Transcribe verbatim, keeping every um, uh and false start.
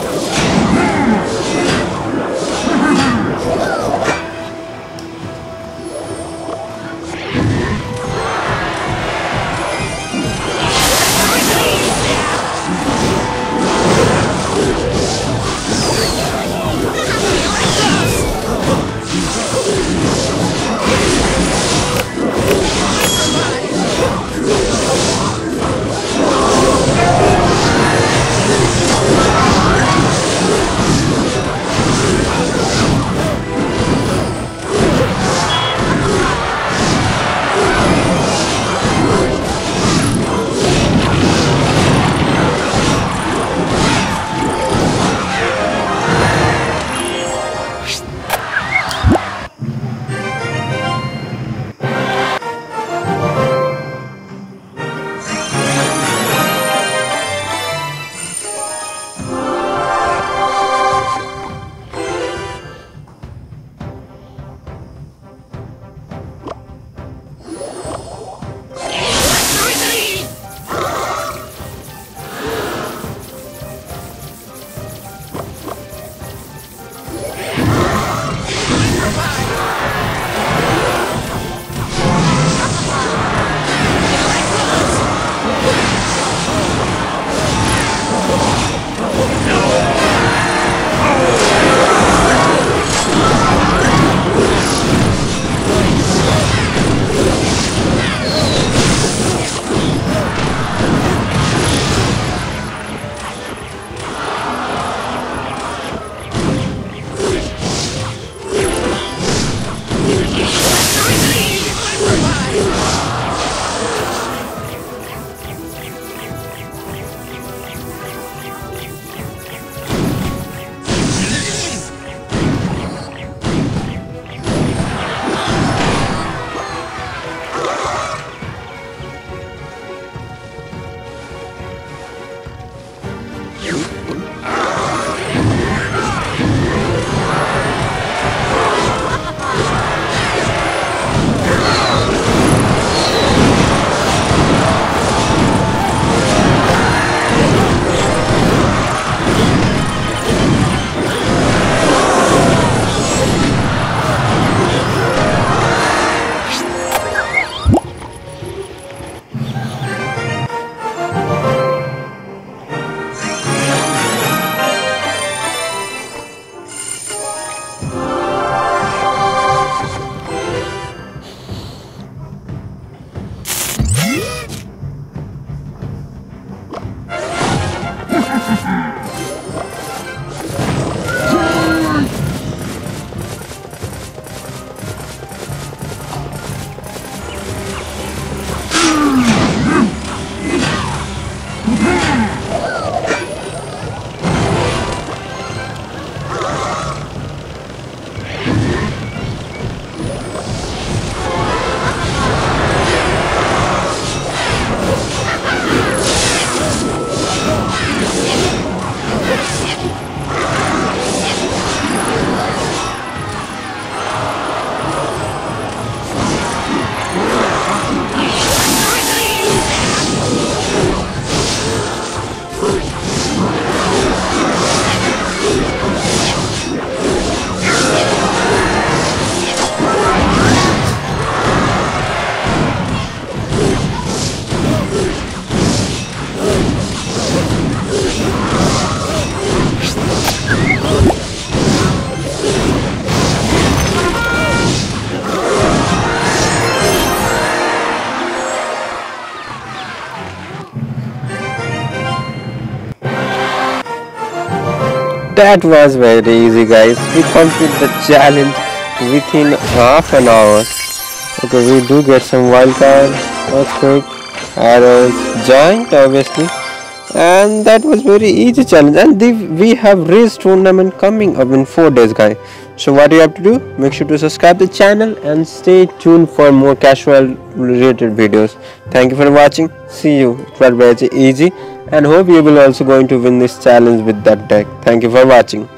That was very easy, guys. We complete the challenge within half an hour. Okay, we do get some wild card, earthquake, arrows, giant obviously, and that was very easy challenge. And the, we have race tournament coming up in four days, guys. So what you have to do? Make sure to subscribe the channel and stay tuned for more casual related videos. Thank you for watching. See you. It was very easy, and hope you will also going to win this challenge with that deck. Thank you for watching.